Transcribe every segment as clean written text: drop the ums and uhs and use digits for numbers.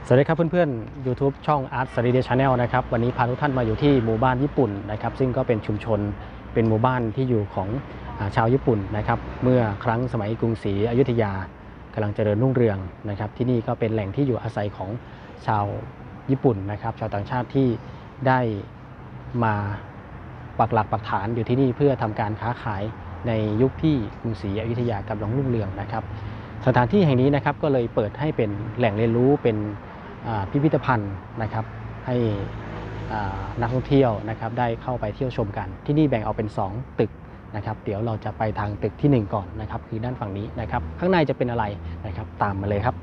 สวัสดีครับเพื่อนๆ YouTube ช่อง Art Studio Channel นะครับวันนี้พาทุกท่านมาอยู่ที่หมู่บ้านญี่ปุ่นนะครับซึ่งก็เป็นชุมชนเป็นหมู่บ้านที่อยู่ของชาวญี่ปุ่นนะครับเมื่อครั้งสมัยกรุงศรีอยุธยากำลังเจริญรุ่งเรืองนะครับที่นี่ก็เป็นแหล่งที่อยู่อาศัยของชาวญี่ปุ่นนะครับชาวต่างชาติที่ได้มาปักหลักปักฐานอยู่ที่นี่เพื่อทำการค้าขายในยุคที่กรุงศรีอยุธยากำลังรุ่งเรืองนะครับสถานที่แห่งนี้นะครับก็เลยเปิดให้เป็นแหล่งเรียนรู้เป็นพิพิธภัณฑ์นะครับให้นักท่องเที่ยวนะครับได้เข้าไปเที่ยวชมกันที่นี่แบ่งออกเป็น2ตึกนะครับเดี๋ยวเราจะไปทางตึกที่1ก่อนนะครับคือด้านฝั่งนี้นะครับข้างในจะเป็นอะไรนะครับตามมาเลยครับ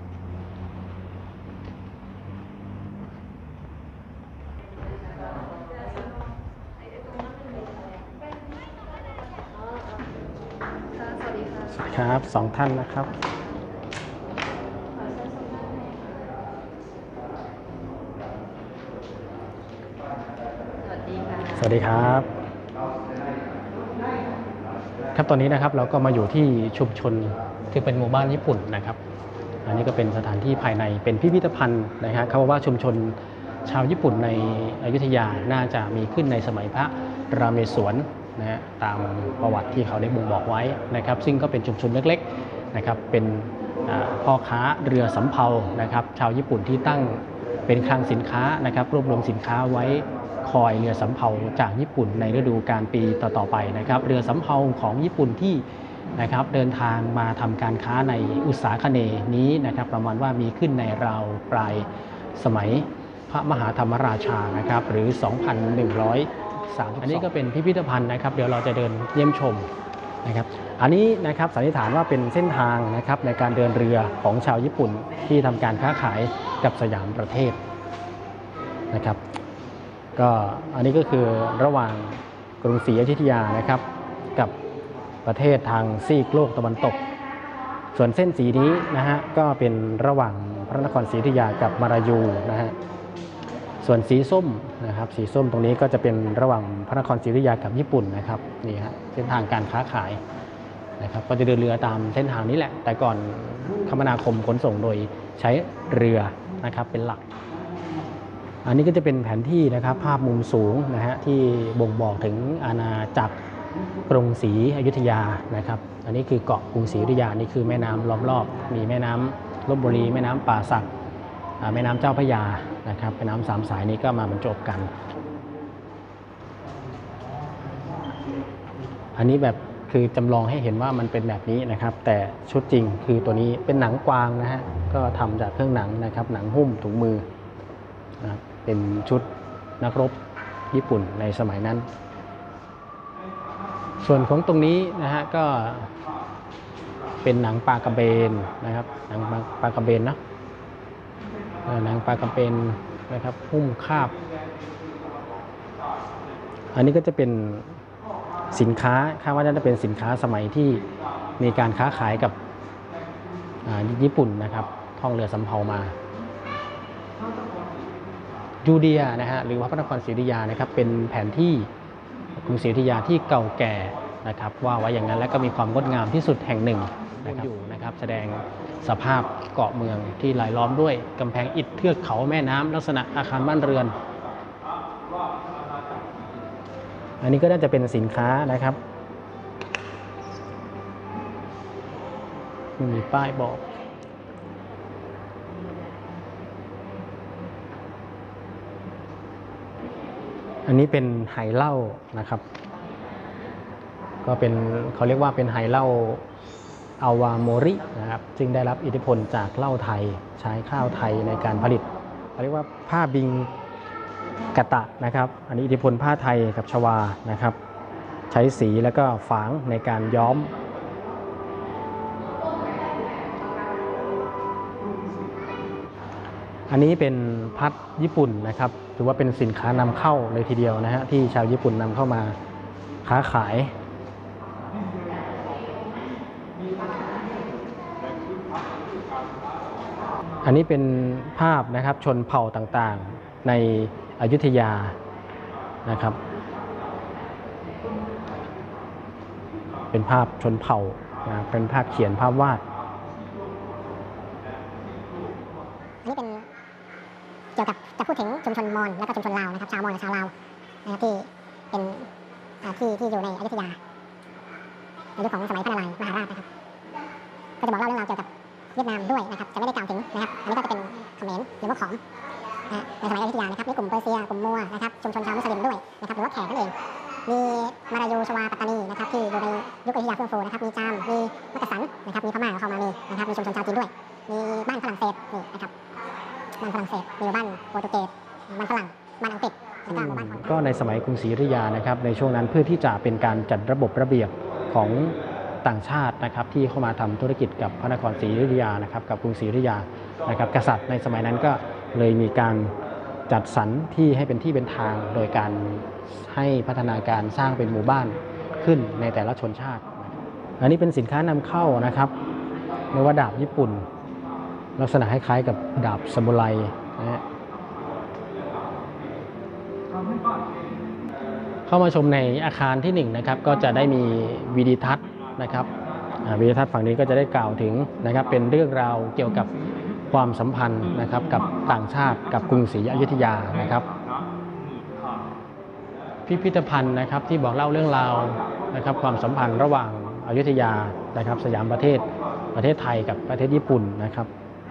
สวัสดีครับ2ท่านนะครับสวัสดีครับครับตอนนี้นะครับเราก็มาอยู่ที่ชุมชนที่เป็นหมู่บ้านญี่ปุ่นนะครับอันนี้ก็เป็นสถานที่ภายในเป็นพิพิธภัณฑ์นะครับเขาบอกว่าชุมชนชาวญี่ปุ่นในอยุธยาน่าจะมีขึ้นในสมัยพระราเมศวรนะฮะตามประวัติที่เขาได้บ่งบอกไว้นะครับซึ่งก็เป็นชุมชนเล็กๆนะครับเป็นพ่อค้าเรือสำเภานะครับชาวญี่ปุ่นที่ตั้งเป็นคลังสินค้านะครับรวบรวมสินค้าไว้คอยเรือสำเภาจากญี่ปุ่นในฤดูกาลปีต่อๆไปนะครับเรือสำเภาของญี่ปุ่นที่นะครับเดินทางมาทำการค้าในอุตสาคเนย์นี้นะครับประมาณว่ามีขึ้นในราวปลายสมัยพระมหาธรรมราชานะครับหรือ 2,130 อันนี้ก็เป็นพิพิธภัณฑ์นะครับเดี๋ยวเราจะเดินเยี่ยมชมนะครับอันนี้นะครับสันนิษฐานว่าเป็นเส้นทางนะครับในการเดินเรือของชาวญี่ปุ่นที่ทำการค้าขายกับสยามประเทศนะครับก็อันนี้ก็คือระหว่างกรุงศรีอยุธยานะครับกับประเทศทางซีกโลกตะวันตกส่วนเส้นสีนี้นะฮะก็เป็นระหว่างพระนครศรีอยุธยากับมารายูนะฮะส่วนสีส้มนะครับสีส้มตรงนี้ก็จะเป็นระหว่างพระนครศรีอยุธยากับญี่ปุ่นนะครับนี่ฮะเส้นทางการค้าขายนะครับก็จะเดินเรือตามเส้นทางนี้แหละแต่ก่อนคมนาคมขนส่งโดยใช้เรือนะครับเป็นหลักอันนี้ก็จะเป็นแผนที่นะครับภาพมุมสูงนะฮะที่บ่งบอกถึงอาณาจักรกรุงศรีอยุธยานะครับอันนี้คือเกาะกรุงศรีอยุธยานี่คือแม่น้ำล้อมรอบมีแม่น้ำลพบุรีแม่น้ำป่าสักแม่น้ำเจ้าพระยานะครับแม่น้ำ3 สายนี้ก็มาบรรจบกันอันนี้แบบคือจำลองให้เห็นว่ามันเป็นแบบนี้นะครับแต่ชุดจริงคือตัวนี้เป็นหนังกวางนะฮะก็ทำจากเครื่องหนังนะครับหนังหุ้มถุงมือนะครับเป็นชุดนักรบญี่ปุ่นในสมัยนั้นส่วนของตรงนี้นะฮะก็เป็นหนังปลากระเบนนะครับหนังปลากระเบนนะหนังปลากระเบนนะครับหุ้มคาบอันนี้ก็จะเป็นสินค้าคาดว่าจะเป็นสินค้าสมัยที่มีการค้าขายกับญี่ปุ่นนะครับท่องเรือสำเภามายูเดียนะฮะหรือว่าพระนครศรีอยุธยานะครับเป็นแผนที่กรุงศรีอยุธยาที่เก่าแก่นะครับว่าไว้อย่างนั้นและก็มีความงดงามที่สุดแห่งหนึ่งนะครับอยู่นะครับแสดงสภาพเกาะเมืองที่รายล้อมด้วยกำแพงอิฐเทือกเขาแม่น้ำลักษณะอาคารบ้านเรือนอันนี้ก็น่าจะเป็นสินค้านะครับมีป้ายบอกอันนี้เป็นไหเหล้านะครับก็เป็นเขาเรียกว่าเป็นไหเหล้าอาวาโมรินะครับซึ่งได้รับอิทธิพลจากเหล้าไทยใช้ข้าวไทยในการผลิตเขาเรียกว่าผ้าบิงกะตะนะครับอันนี้อิทธิพลผ้าไทยกับชวานะครับใช้สีแล้วก็ฝางในการย้อมอันนี้เป็นพัดญี่ปุ่นนะครับถือว่าเป็นสินค้านำเข้าเลยทีเดียวนะฮะที่ชาวญี่ปุ่นนำเข้ามาค้าขายอันนี้เป็นภาพนะครับชนเผ่าต่างๆในอยุธยานะครับเป็นภาพชนเผ่านะเป็นภาพเขียนภาพวาดนี่เป็นเกี่ยวกับจะพูดถึงชุมชนมอญแล้วก็ชุมชนลาวนะครับชาวมอญและชาวลาวนะครับที่เป็นที่อยู่ในอยุธยาในยุคของสมัยพระนารายณ์มหาราชนะครับก็จะบอกเล่าเรื่องราวเกี่ยวกับเวียดนามด้วยนะครับจะไม่ได้กล่าวถึงนะครับอันนี้ก็จะเป็นเขมรหรือว่าขอมในสมัยอยุธยานะครับมีกลุ่มเปอร์เซียกลุ่มมัวนะครับชุมชนชาวมุสลิมด้วยนะครับหรือว่าแขกนั่นเองมีมาลายูชวาปัตตานีนะครับที่อยู่ในยุคอยุธยาเฟื่องฟูนะครับมีจามมีมักกะสันนะครับมีพม่าเข้ามามีนะครับมีชุมชนชาวจีนด้วยมีบ้านฝรั่งเศสนี่นะครับบ้านฝรั่งเศสมีบ้านโปรตุเกสบ้านฝรั่งบ้านอังกฤษแล้วก็หมู่บ้านก็ในสมัยกรุงศรีอยุธยานะครับในช่วงนั้นเพื่อที่จะเป็นการจัดระบบระเบียบของต่างชาตินะครับที่เข้ามาทำธุรกิจกับพระนครศรีอยุธยานะครับกับกรุงศรีอยุธยานะครับกษัตริย์ในสมัยนั้นก็เลยมีการจัดสรรที่ให้เป็นที่เป็นทางโดยการให้พัฒนาการสร้างเป็นหมู่บ้านขึ้นในแต่ละชนชาติอันนี้เป็นสินค้านำเข้านะครับเรียกว่าดาบญี่ปุ่นลักษณะคล้ายๆกับดาบซามูไรนะฮะเข้ามาชมในอาคารที่1นะครับก็จะได้มีวิดีทัศน์นะครับวิดีทัศน์ฝั่งนี้ก็จะได้กล่าวถึงนะครับเป็นเรื่องราวเกี่ยวกับความสัมพันธ์นะครับกับต่างชาติกับกรุงศรีอยุธยานะครับพิพิธภัณฑ์นะครับที่บอกเล่าเรื่องราวนะครับความสัมพันธ์ระหว่างอยุธยานะครับสยามประเทศไทยกับประเทศญี่ปุ่นนะครับ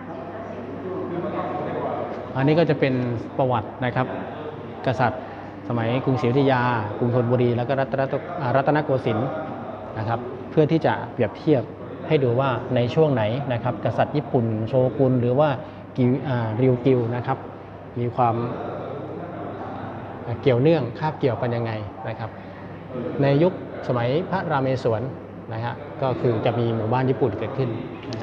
อันนี้ก็จะเป็นประวัตินะครับกษัตริย์สมัยกรุงศรีอยุธยากรุงธนบุรีแล้วก็รัตนโกสินทร์นะครับเพื่อที่จะเปรียบเทียบให้ดูว่าในช่วงไหนนะครับกษัตริย์ญี่ปุ่นโชกุนหรือว่าริวกิวนะครับมีความเกี่ยวเนื่องคาบเกี่ยวกันยังไงนะครับในยุคสมัยพระราเมศวรนะฮะก็คือจะมีหมู่บ้านญี่ปุ่นเกิดขึ้น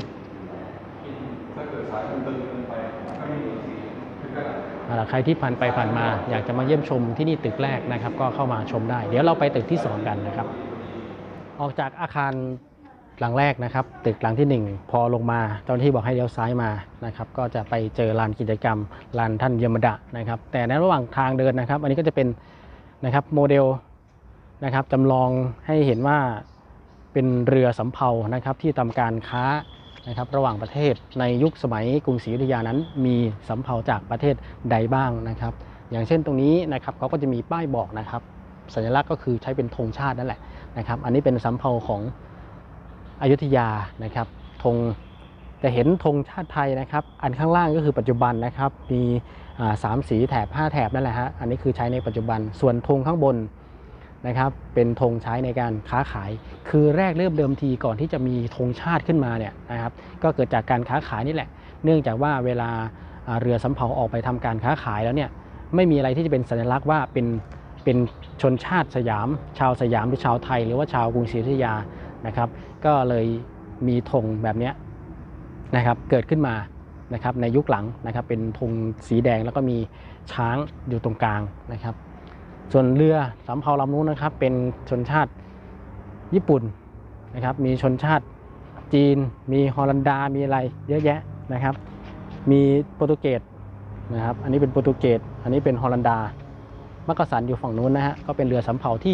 ใครที่ผ่านไปผ่านมาอยากจะมาเยี่ยมชมที่นี่ตึกแรกนะครับก็เข้ามาชมได้เดี๋ยวเราไปตึกที่2กันนะครับออกจากอาคารหลังแรกนะครับตึกหลังที่1พอลงมาเจ้าหน้าที่บอกให้เลี้ยวซ้ายมานะครับก็จะไปเจอลานกิจกรรมลานท่านยมดะนะครับแต่ในระหว่างทางเดินนะครับอันนี้ก็จะเป็นนะครับโมเดลนะครับจำลองให้เห็นว่าเป็นเรือสำเภานะครับที่ทำการค้านะครับระหว่างประเทศในยุคสมัยกรุงศรีอยุธยานั้นมีสำเภาจากประเทศใดบ้างนะครับอย่างเช่นตรงนี้นะครับเขาก็จะมีป้ายบอกนะครับสัญลักษณ์ก็คือใช้เป็นธงชาตินั่นแหละนะครับอันนี้เป็นสำเภาของอยุธยานะครับธงจะเห็นธงชาติไทยนะครับอันข้างล่างก็คือปัจจุบันนะครับมี3 สีแถบ5 แถบนั่นแหละฮะอันนี้คือใช้ในปัจจุบันส่วนธงข้างบนนะครับเป็นธงใช้ในการค้าขายคือแรกเริ่มเดิมทีก่อนที่จะมีธงชาติขึ้นมาเนี่ยนะครับก็เกิดจากการค้าขายนี่แหละเนื่องจากว่าเวลาเรือสำเภาออกไปทำการค้าขายแล้วเนี่ยไม่มีอะไรที่จะเป็นสัญลักษณ์ว่าเป็นชนชาติสยามชาวสยามหรือชาวไทยหรือว่าชาวกรุงศรีอยุธยานะครับก็เลยมีธงแบบนี้นะครับเกิดขึ้นมานะครับในยุคหลังนะครับเป็นธงสีแดงแล้วก็มีช้างอยู่ตรงกลางนะครับส่วนเรือสำเภาลำนู้นนะครับเป็นชนชาติญี่ปุ่นนะครับมีชนชาติจีนมีฮอลันดามีอะไรเยอะแยะนะครับมีโปรตุเกสนะครับอันนี้เป็นโปรตุเกสอันนี้เป็นฮอลันดามักกะสันอยู่ฝั่งนู้นนะฮะก็เป็นเรือสำเภาที่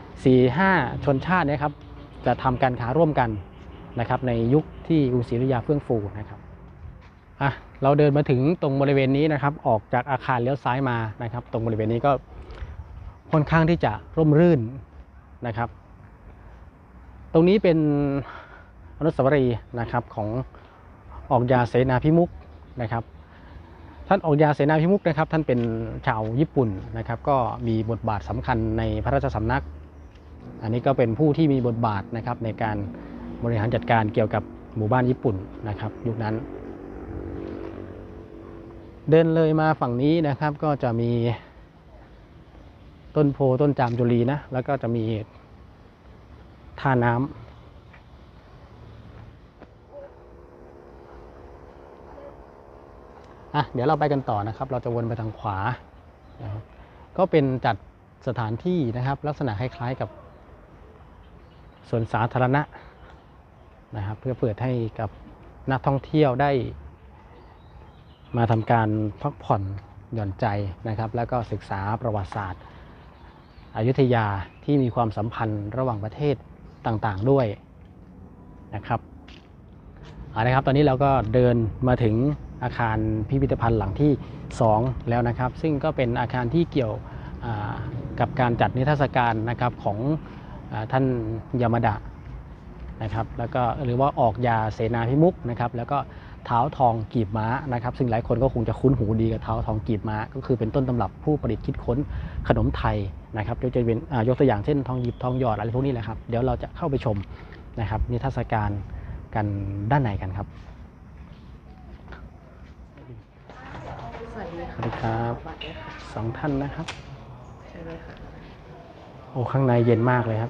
4-5 ชนชาตินะครับจะทำการค้าร่วมกันนะครับในยุคที่กรุงศรีอยุธยาเฟื่องฟูนะครับเราเดินมาถึงตรงบริเวณนี้นะครับออกจากอาคารเลี้ยวซ้ายมานะครับตรงบริเวณนี้ก็ค่อนข้างที่จะร่มรื่นนะครับตรงนี้เป็นอนุสาวรีย์นะครับของออกยาเสนาภิมุขนะครับท่านออกยาเสนาภิมุขนะครับท่านเป็นชาวญี่ปุ่นนะครับก็มีบทบาทสำคัญในพระราชสำนักอันนี้ก็เป็นผู้ที่มีบทบาทนะครับในการบริหารจัดการเกี่ยวกับหมู่บ้านญี่ปุ่นนะครับยุคนั้นเดินเลยมาฝั่งนี้นะครับก็จะมีต้นโพต้นจามจุลีนะแล้วก็จะมีท่าน้ำเดี๋ยวเราไปกันต่อนะครับเราจะวนไปทางขวานะครับก็เป็นจัดสถานที่นะครับลักษณะคล้ายๆกับสวนสาธารณะนะครับเพื่อเปิดให้กับนักท่องเที่ยวได้มาทำการพักผ่อนหย่อนใจนะครับแล้วก็ศึกษาประวัติศาสตร์อยุธยาที่มีความสัมพันธ์ระหว่างประเทศต่างๆด้วยนะครับเอาละครับตอนนี้เราก็เดินมาถึงอาคารพิพิธภัณฑ์หลังที่ 2 แล้วนะครับซึ่งก็เป็นอาคารที่เกี่ยวกับการจัดนิทรรศการนะครับของท่านยามาดะนะครับแล้วก็หรือว่าออกยาเสนาพิมุขนะครับแล้วก็เท้าทองกีบม้านะครับซึ่งหลายคนก็คงจะคุ้นหูดีกับเท้าทองกีบม้าก็คือเป็นต้นตำรับผู้ประดิษฐ์คิดค้นขนมไทยนะครับยกตัวอย่างเช่นทองหยิบทองหยอดอะไรพวกนี้แหละครับเดี๋ยวเราจะเข้าไปชมนะครับนิทรรศการกันด้านในกันครับสวัสดีครับ2 ท่านนะครับใช่เลยค่ะโอ้ข้างในเย็นมากเลยครับ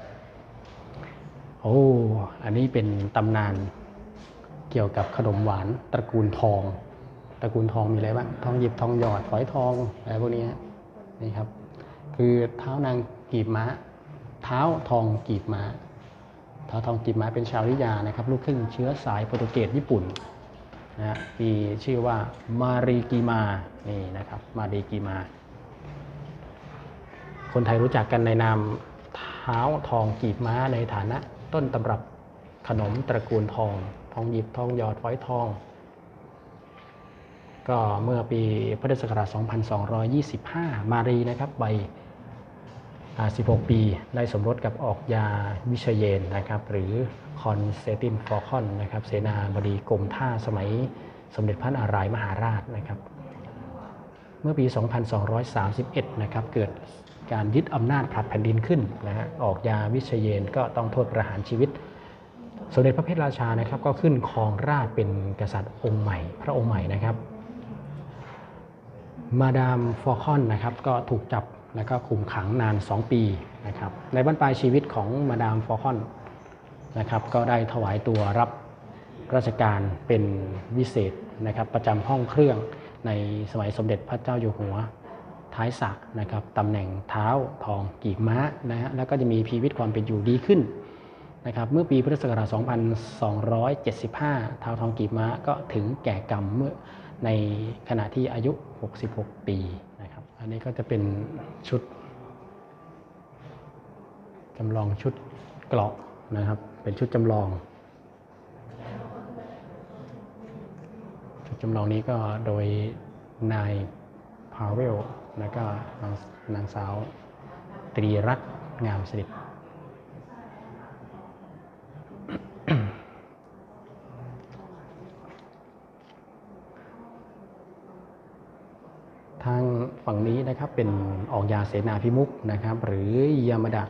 โอ้อันนี้เป็นตำนานเกี่ยวกับขนมหวานตระกูลทองมีอะไรบ้างทองหยิบทองหยอดฝอยทองอะไรพวกนี้นี่ครับคือเท้านางกีบม้าเท้าทองกีบม้าเป็นชาวริยานะครับลูกครึ่งเชื้อสายโปรตุเกสญี่ปุ่นนะมีชื่อว่ามารีกีมานี่นะครับมารีกีมาคนไทยรู้จักกันในนามเท้าทองกีบม้าในฐานะต้นตำรับขนมตระกูลทองหยิบทองหยอดฝอยทองก็เมื่อปีพุทธศักราช 2225 มารีนะครับใบ16 ปีได้สมรสกับออกยาวิเชยนนะครับหรือคอนสเตตินฟอร์คอนนะครับเสนาบดีกรมท่าสมัยสมเด็จพระนารายมหาราชนะครับเมื่อปี 2231 นะครับเกิดการยึดอำนาจผลัดแผ่นดินขึ้นนะฮะออกยาวิเชยนก็ต้องโทษประหารชีวิตสมเด็จพระเพชรราชานะครับก็ขึ้นครองราชย์เป็นกษัตริย์องค์ใหม่พระองค์ใหม่นะครับมาดามฟอร์คอนนะครับก็ถูกจับแล้วก็คุมขังนาน 2 ปีนะครับในบั้นปลายชีวิตของมาดามฟอร์คอนนะครับก็ได้ถวายตัวรับราชการเป็นวิเศษนะครับประจำห้องเครื่องในสมัยสมเด็จพระเจ้าอยู่หัวท้ายสระนะครับตำแหน่งเท้าทองกีบม้านะฮะแล้วก็จะมีชีวิตความเป็นอยู่ดีขึ้นนะครับเมื่อปีพุทธศักราช 2275 เท้าทองกีบม้าก็ถึงแก่กรรมเมื่อในขณะที่อายุ 66 ปีนะครับอันนี้ก็จะเป็นชุดจำลองชุดเกราะนะครับเป็นชุดจำลองนี้ก็โดยนายพาเวลและก็นางสาวตรีรัตน์งามสนิททางฝั่งนี้นะครับเป็นออกยาเสนาพิมุขนะครับหรือยามาดะ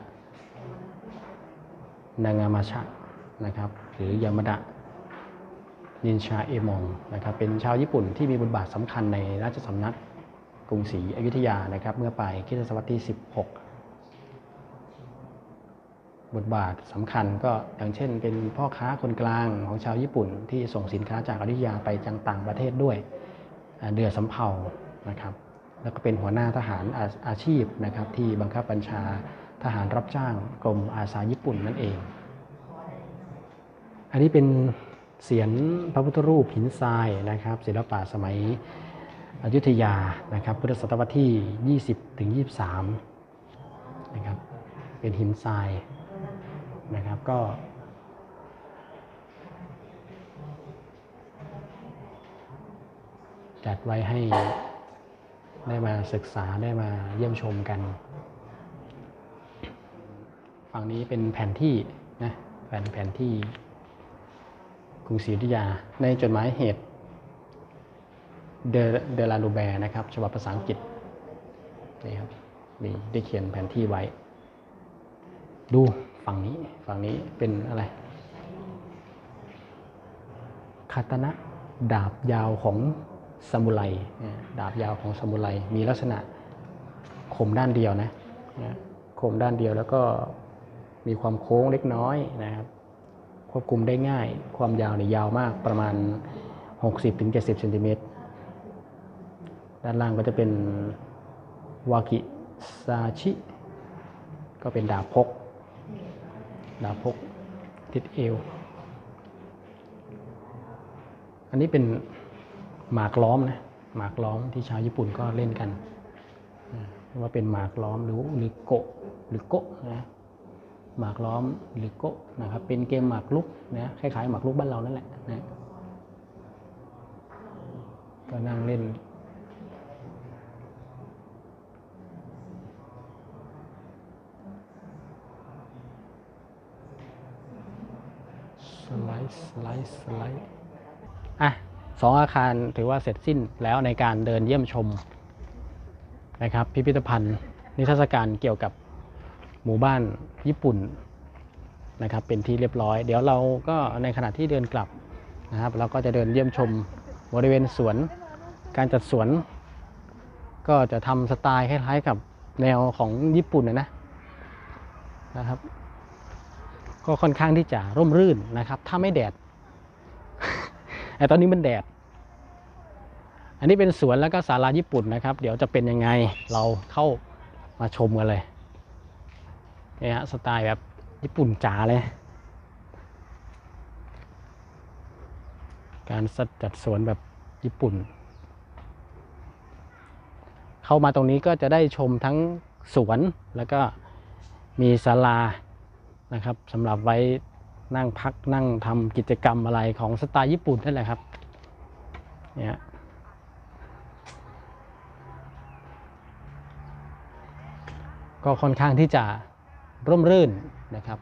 นางามาชะนะครับหรือยามาดะนินชาเอมองนะครับเป็นชาวญี่ปุ่นที่มีบทบาทสำคัญในราชสำนักกรุงศรีอยุธยานะครับเมื่อปลายคริสตศตวรรษที่ 16 บทบาทสำคัญก็อย่างเช่นเป็นพ่อค้าคนกลางของชาวญี่ปุ่นที่ส่งสินค้าจากอยุธยาไปยังต่างประเทศด้วยเรือสำเภานะครับแล้วก็เป็นหัวหน้าทหารอาชีพนะครับที่บังคับบัญชาทหารรับจ้างกรมอาสาญี่ปุ่นนั่นเองอันนี้เป็นเสียนพระพุทธรูปหินทรายนะครับศิลปะสมัยอยุธยานะครับพุทธศตวรรษที่ 20-23 นะครับเป็นหินทรายนะครับก็จัดไว้ให้ได้มาศึกษาได้มาเยี่ยมชมกันฝั่งนี้เป็นแผนที่นะแผนที่กรุงศรีอยุธยาในจดหมายเหตุเดลาลูแบร์นะครับฉบับภาษาอังกฤษนี่ครับมีได้เขียนแผนที่ไว้ดูฝั่งนี้เป็นอะไรคาตานะดาบยาวของซามูไรดาบยาวของซามูไรมีลักษณะคมด้านเดียวนะคมด้านเดียวแล้วก็มีความโค้งเล็กน้อยนะครับควบคุมได้ง่ายความยาวเนี่ยยาวมากประมาณ 60-70 เซนติเมตรด้านล่างก็จะเป็นวากิซาชิก็เป็นดาบพกติดเอวอันนี้เป็นหมากล้อมนะหมากล้อมที่ชาวญี่ปุ่นก็เล่นกันว่าเป็นหมากล้อมหรือโกะนะหมากล้อมหรือโกะนะครับเป็นเกมหมากรุกนะคล้ายๆหมากรุกบ้านเรานั่นแหละนะด์อ่ะ2อาคารถือว่าเสร็จสิ้นแล้วในการเดินเยี่ยมชมนะครับพิพิธภัณฑ์นิทรรศการเกี่ยวกับหมู่บ้านญี่ปุ่นนะครับเป็นที่เรียบร้อยเดี๋ยวเราก็ในขณะที่เดินกลับนะครับเราก็จะเดินเยี่ยมชมบริเวณสวนการจัดสวนก็จะทำสไตล์คล้ายๆกับแนวของญี่ปุ่นนะครับก็ค่อนข้างที่จะร่มรื่นนะครับถ้าไม่แดด แต่ตอนนี้มันแดดอันนี้เป็นสวนแล้วก็ศาลาญี่ปุ่นนะครับเดี๋ยวจะเป็นยังไงเราเข้ามาชมกันเลยนี่ฮะสไตล์แบบญี่ปุ่นจ๋าเลยการจัดสวนแบบญี่ปุ่นเข้ามาตรงนี้ก็จะได้ชมทั้งสวนแล้วก็มีศาลานะครับสำหรับไว้นั่งพักนั่งทำกิจกรรมอะไรของสไตล์ญี่ปุ่นนั่นแหละครับเนี่ยก็ค่อนข้างที่จะร่มรื่นนะครับ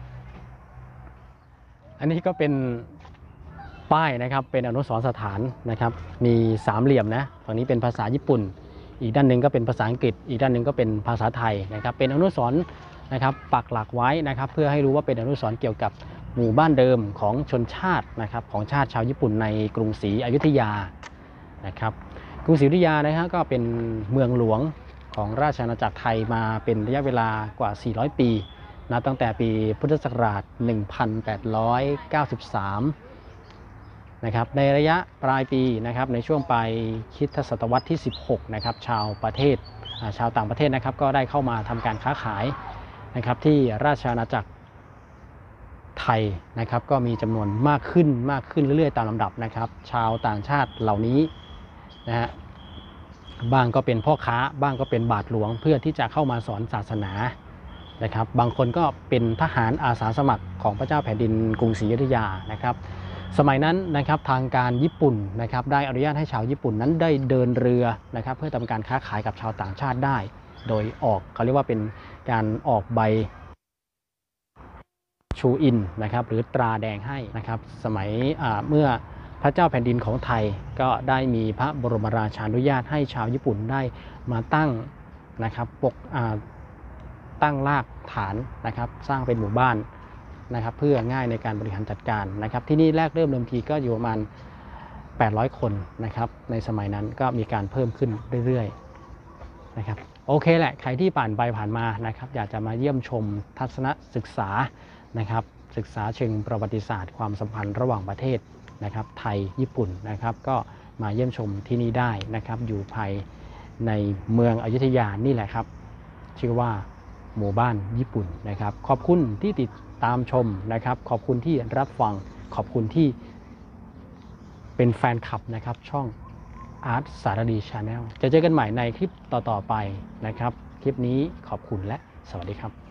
อันนี้ก็เป็นป้ายนะครับเป็นอนุสรณ์สถานนะครับมี3เหลี่ยมนะฝั่งนี้เป็นภาษาญี่ปุ่นอีกด้านหนึ่งก็เป็นภาษาอังกฤษอีกด้านหนึ่งก็เป็นภาษาไทยนะครับเป็นอนุสรณ์นะครับปักหลักไว้นะครับเพื่อให้รู้ว่าเป็นอนุสรณ์เกี่ยวกับหมู่บ้านเดิมของชนชาตินะครับของชาติชาวญี่ปุ่นในกรุงศรีอยุธยานะครับกรุงศรีอยุธยานะครับก็เป็นเมืองหลวงของราชอาณาจักรไทยมาเป็นระยะเวลากว่า400ปีนับตั้งแต่ปีพุทธศักราช1893นะครับในระยะปลายปีนะครับในช่วงปลายคริสตศตวรรษที่16นะครับชาวต่างประเทศนะครับก็ได้เข้ามาทำการค้าขายนะครับที่ราชอาณาจักรไทยนะครับก็มีจำนวนมากขึ้นเรื่อยๆตามลำดับนะครับชาวต่างชาติเหล่านี้นะฮะบ้างก็เป็นพ่อค้าบ้างก็เป็นบาทหลวงเพื่อที่จะเข้ามาสอนศาสนานะครับบางคนก็เป็นทหารอาสาสมัครของพระเจ้าแผ่นดินกรุงศรีอยุธยานะครับสมัยนั้นนะครับทางการญี่ปุ่นนะครับได้อนุญาตให้ชาวญี่ปุ่นนั้นได้เดินเรือนะครับเพื่อทำการค้าขายกับชาวต่างชาติได้โดยเขาเรียกว่าเป็นการออกใบชูอินนะครับหรือตราแดงให้นะครับสมัยเมื่อพระเจ้าแผ่นดินของไทยก็ได้มีพระบรมราชานุญาตให้ชาวญี่ปุ่นได้มาตั้งนะครับตั้งรากฐานนะครับสร้างเป็นหมู่บ้านนะครับเพื่อง่ายในการบริหารจัดการนะครับที่นี่แรกเริ่มทีก็อยู่ประมาณ800 คนนะครับในสมัยนั้นก็มีการเพิ่มขึ้นเรื่อยๆนะครับโอเคแหละใครที่ผ่านไปผ่านมานะครับอยากจะมาเยี่ยมชมทัศนศึกษานะครับศึกษาเชิงประวัติศาสตร์ความสัมพันธ์ระหว่างประเทศนะครับไทยญี่ปุ่นนะครับก็มาเยี่ยมชมที่นี่ได้นะครับอยู่ภายในเมืองอยุธยานี่แหละครับชื่อว่าหมู่บ้านญี่ปุ่นนะครับขอบคุณที่ติดตามชมนะครับขอบคุณที่รับฟังขอบคุณที่เป็นแฟนคลับนะครับช่องอาร์ตสารดี Channel จะเจอกันใหม่ในคลิปต่อๆไปนะครับคลิปนี้ขอบคุณและสวัสดีครับ